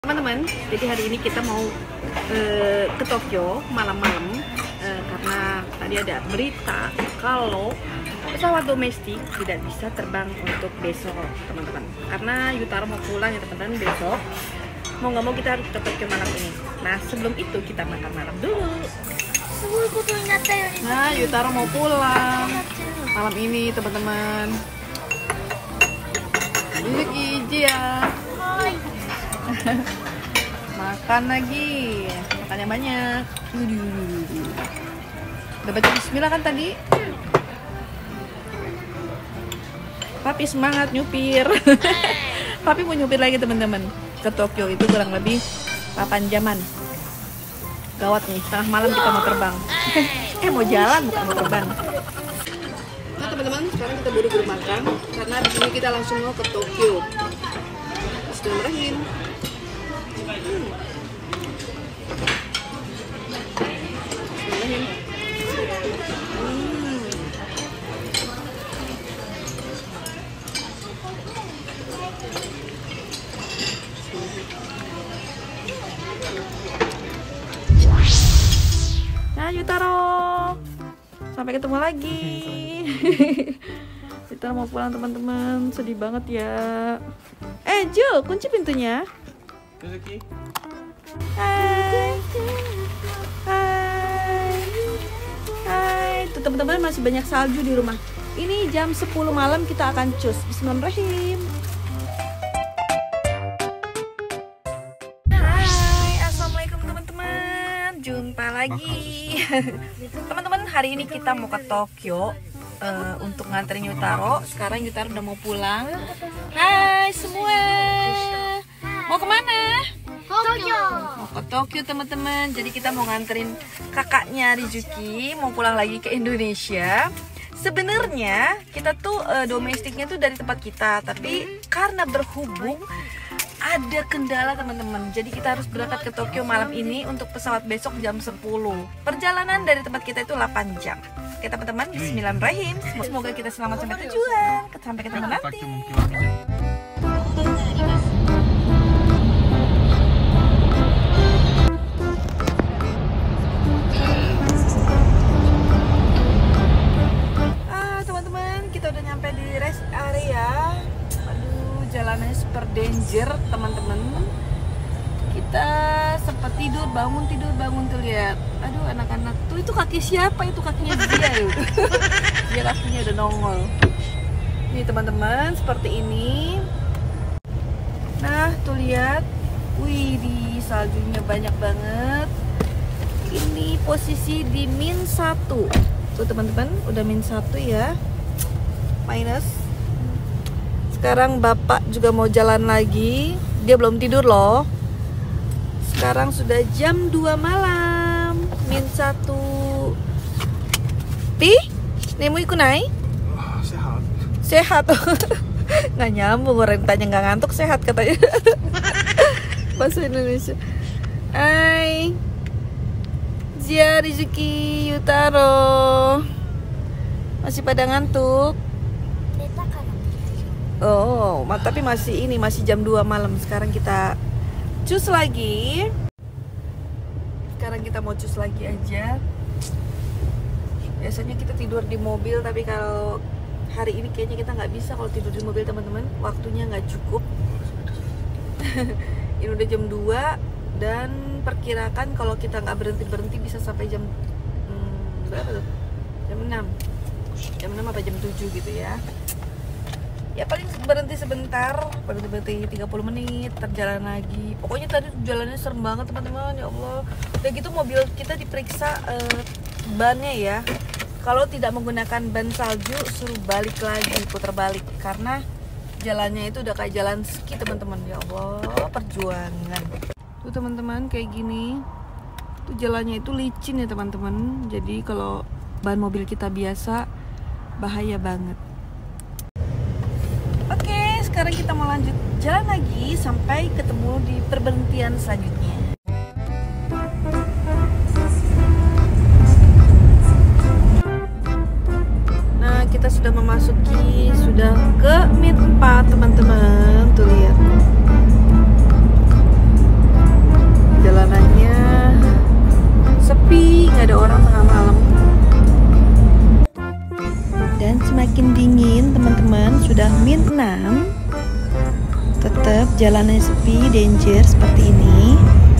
Teman-teman, jadi hari ini kita mau ke Tokyo malam-malam karena tadi ada berita kalau pesawat domestik tidak bisa terbang untuk besok, teman-teman. Karena Yutaro mau pulang ya teman-teman besok. Mau nggak mau kita harus ke Tokyo malam ini. Nah sebelum itu kita makan malam dulu. Nah Yutaro mau pulang malam ini teman-teman. Ini Iji ya. Makan lagi, makannya banyak. Udah baca bismillah kan tadi? Papi semangat nyupir. Papi mau nyupir lagi teman-teman. Ke Tokyo itu kurang lebih 8 jaman. Gawat nih, tengah malam kita mau terbang. Mau jalan bukan mau terbang. Nah teman-teman, sekarang kita buru-buru makan karena di sini kita langsung mau ke Tokyo. Bismillahirrahmanirrahim. Nah Yutaro, sampai ketemu lagi. Yutaro mau pulang teman-teman, sedih banget ya. Jo, kunci pintunya. Hai. Tuh teman-teman masih banyak salju di rumah. Ini jam 10 malam kita akan cus. Bismillahirrahmanirrahim. Hai, assalamualaikum teman-teman. Jumpa lagi. Teman-teman, hari ini kita mau ke Tokyo untuk nganterin Yutaro. Sekarang Yutaro udah mau pulang. Hai semua. Mau kemana? Tokyo. Mau ke Tokyo teman-teman. Jadi kita mau nganterin kakaknya Rizuki mau pulang lagi ke Indonesia. Sebenarnya kita tuh domestiknya tuh dari tempat kita, tapi karena berhubung ada kendala teman-teman. Jadi kita harus berangkat ke Tokyo malam ini untuk pesawat besok jam 10. Perjalanan dari tempat kita itu 8 jam. Oke teman-teman, bismillahirrahmanirrahim. Semoga kita selamat sampai tujuan. Sampai ketemu nanti. Jalanannya super danger teman-teman. Kita sempat tidur bangun tuh lihat. Aduh anak-anak tuh, itu kaki siapa? Itu kakinya dia ya. Dia kakinya udah nongol. Nih teman-teman, seperti ini. Nah tuh lihat. Wih, di saljunya banyak banget. Ini posisi di -1. Tuh teman-teman, udah -1 ya. Minus. Sekarang bapak juga mau jalan lagi. Dia belum tidur loh. Sekarang sudah jam 2 malam. -1. Pi? Nemu ikunai? Sehat. Sehat. Nggak nyambung, orang tanya nggak ngantuk sehat katanya. Bahasa Indonesia. Hai Zia, Rizuki, Yutaro. Masih pada ngantuk? Oh, tapi masih jam 2 malam. Sekarang kita cus lagi. Sekarang kita mau cus lagi aja. Biasanya kita tidur di mobil, tapi kalau hari ini kayaknya kita nggak bisa kalau tidur di mobil teman-teman. Waktunya nggak cukup. Ini udah jam 2 dan perkirakan kalau kita nggak berhenti bisa sampai jam berapa tuh? Jam 6. Jam 6 apa jam 7 gitu ya. Ya paling berhenti sebentar, berhenti 30 menit, terjalan lagi. Pokoknya tadi jalannya serem banget teman-teman, ya Allah. Udah gitu mobil kita diperiksa bannya ya. Kalau tidak menggunakan ban salju, suruh balik lagi, putar balik. Karena jalannya itu udah kayak jalan ski teman-teman, ya Allah, perjuangan. Tuh teman-teman kayak gini. Tuh jalannya itu licin ya teman-teman. Jadi kalau ban mobil kita biasa, bahaya banget. Sekarang kita mau lanjut jalan lagi sampai ketemu di perberhentian selanjutnya. Nah kita sudah sudah ke Min 4 teman-teman. Tuh lihat. jalannya sepi, danger seperti ini.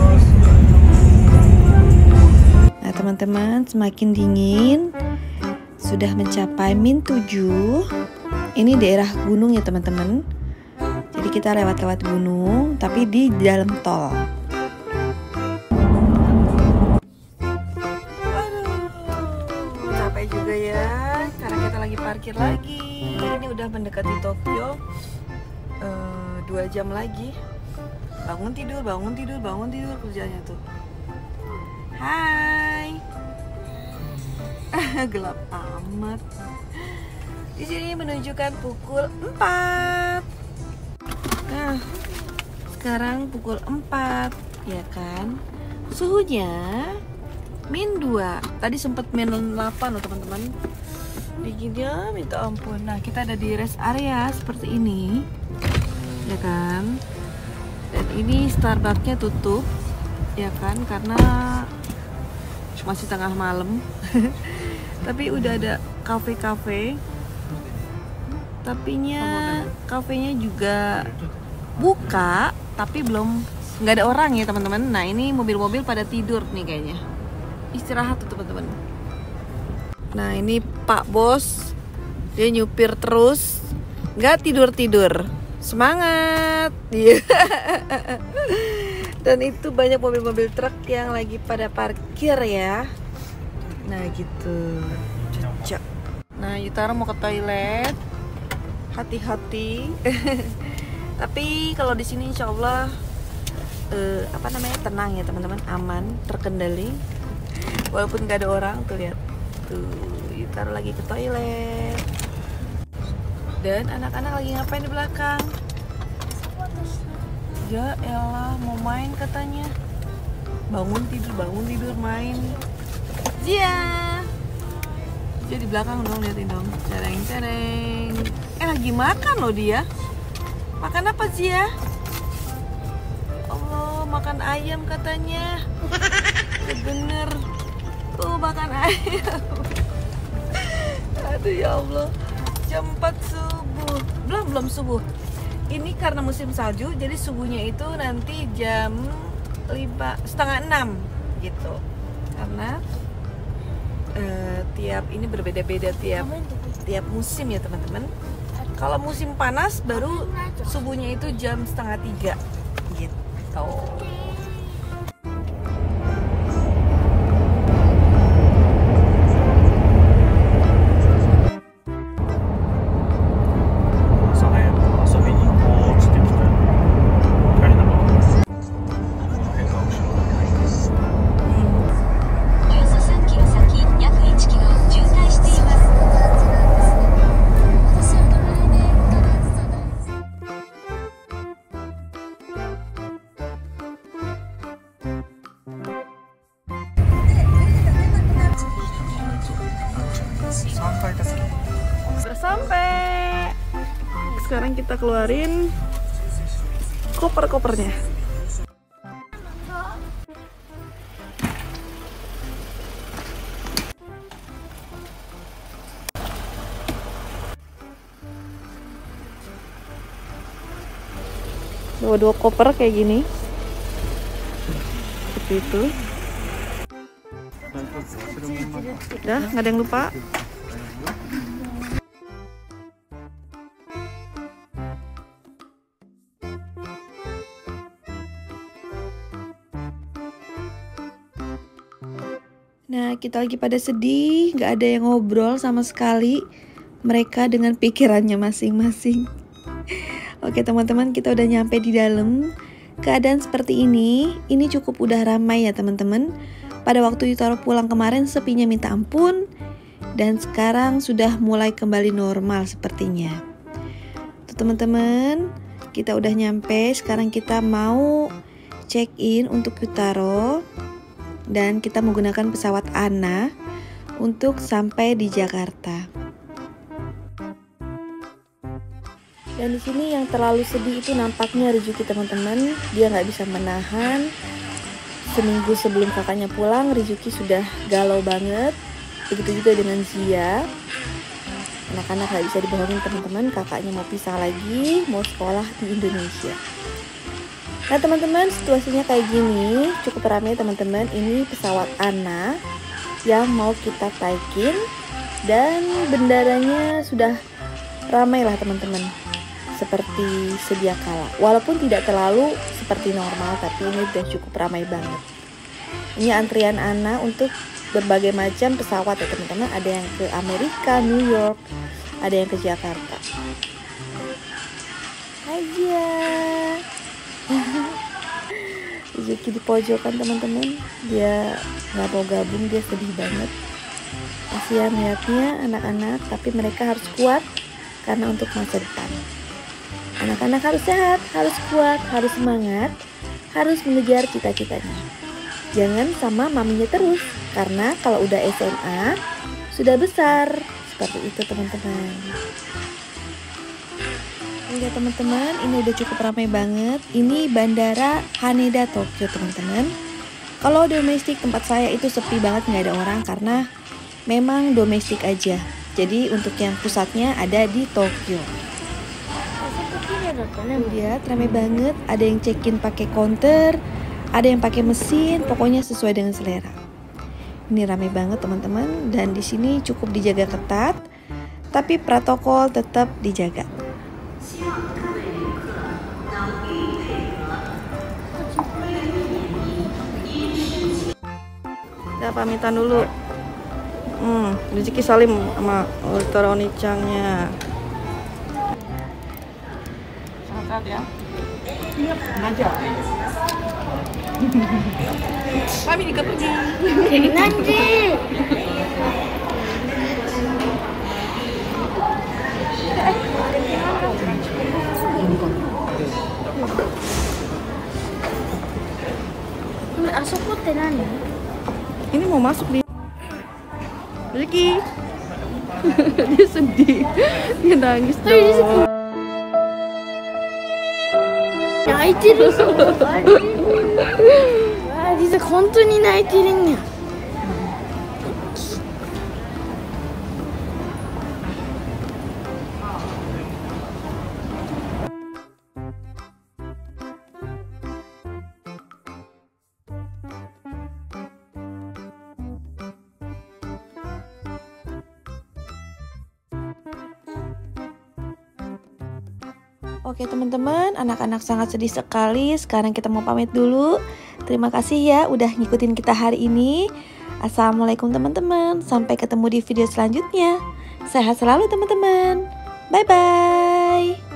Nah teman-teman, semakin dingin, sudah mencapai -7. Ini daerah gunung ya teman-teman. Jadi kita lewat-lewat gunung, tapi di dalam tol. Capek juga ya, karena kita lagi parkir lagi. Ini udah mendekati Tokyo. 2 jam lagi. Bangun tidur kerjanya tuh. Hai. Gelap amat. Di sini menunjukkan pukul 4. Nah, sekarang pukul 4, ya kan? Suhunya -2. Tadi sempat -8 loh teman-teman. Dinginnya minta ampun. Nah, kita ada di rest area seperti ini, ya kan? Dan ini Starbucksnya tutup, ya kan? Karena masih tengah malam. Tapi udah ada kafe-kafe. Tapinya kafenya juga buka, tapi belum, nggak ada orang ya teman-teman. Nah ini mobil-mobil pada tidur nih kayaknya, istirahat tuh teman-teman. Nah ini Pak Bos, dia nyupir terus, nggak tidur-tidur, semangat. Dan itu banyak mobil-mobil truk yang lagi pada parkir ya. Nah gitu. Cocok. Nah Yutara mau ke toilet, hati-hati. Tapi kalau di sini insya Allah tenang ya teman-teman, aman, terkendali. Walaupun nggak ada orang tuh, lihat tuh Yutara lagi ke toilet. Dan anak-anak lagi ngapain di belakang? Ya elah, mau main katanya. Bangun tidur main. Zia di belakang dong, liatin dong. Cereng. Lagi makan loh dia. Makan apa Zia? Allah, makan ayam katanya. Bener. Tuh makan ayam. Aduh ya Allah. Jam 4 subuh. Belum subuh. Ini karena musim salju, jadi subuhnya itu nanti jam 5:30 gitu. Karena tiap ini berbeda-beda tiap musim ya teman-teman. Kalau musim panas baru subuhnya itu jam 2:30 gitu. Sampai. Sekarang kita keluarin koper-kopernya. Bawa 2 koper kayak gini. Seperti itu. Udah, nggak ada yang lupa. Nah, kita lagi pada sedih, nggak ada yang ngobrol sama sekali. Mereka dengan pikirannya masing-masing. Oke teman-teman, kita udah nyampe di dalam. Keadaan seperti ini cukup udah ramai ya teman-teman. Pada waktu Yutaro pulang kemarin sepinya minta ampun. Dan sekarang sudah mulai kembali normal sepertinya. Tuh teman-teman, kita udah nyampe. Sekarang kita mau check in untuk Yutaro. Dan kita menggunakan pesawat ANA untuk sampai di Jakarta. Dan di sini yang terlalu sedih itu nampaknya Rizuki teman-teman. Dia nggak bisa menahan. Seminggu sebelum kakaknya pulang, Rizuki sudah galau banget. Begitu juga dengan Zia. Anak-anak nggak bisa dibohongin teman-teman. Kakaknya mau pisah lagi, mau sekolah di Indonesia. Nah teman-teman, situasinya kayak gini, cukup ramai teman-teman. Ini pesawat Ana yang mau kita taikin dan bendaranya sudah ramai lah teman-teman, seperti sedia kala. Walaupun tidak terlalu seperti normal, tapi ini udah cukup ramai banget. Ini antrian Ana untuk berbagai macam pesawat ya teman-teman. Ada yang ke Amerika, New York, ada yang ke Jakarta. Aja. Zuki di pojokan teman-teman, dia nggak mau gabung, dia sedih banget. Kasihan lihatnya anak-anak, tapi mereka harus kuat karena untuk masa depan. Anak-anak harus sehat, harus kuat, harus semangat, harus mengejar cita-citanya. Jangan sama maminya terus, karena kalau udah SMA sudah besar. Seperti itu teman-teman. Oke teman-teman, ini udah cukup ramai banget. Ini Bandara Haneda Tokyo teman-teman. Kalau domestik tempat saya itu sepi banget, nggak ada orang karena memang domestik aja. Jadi untuk yang pusatnya ada di Tokyo. Lihat ramai banget. Ada yang check-in pakai counter, ada yang pakai mesin, pokoknya sesuai dengan selera. Ini ramai banget teman-teman, dan di sini cukup dijaga ketat, tapi protokol tetap dijaga. Kita pamitan dulu. Rezeki salim sama Ultra Onicangnya. Sehat ya. Ngajak. Kami juga pergi. Nanti. Asokoって何? Ini mau masuk di Rezeki. Dia sedih. Dia nangis dong. 泣いてるぞ。リザ本当に泣いてるんや。 Oke teman-teman, anak-anak sangat sedih sekali. Sekarang kita mau pamit dulu. Terima kasih ya udah ngikutin kita hari ini. Assalamualaikum teman-teman. Sampai ketemu di video selanjutnya. Sehat selalu teman-teman. Bye-bye.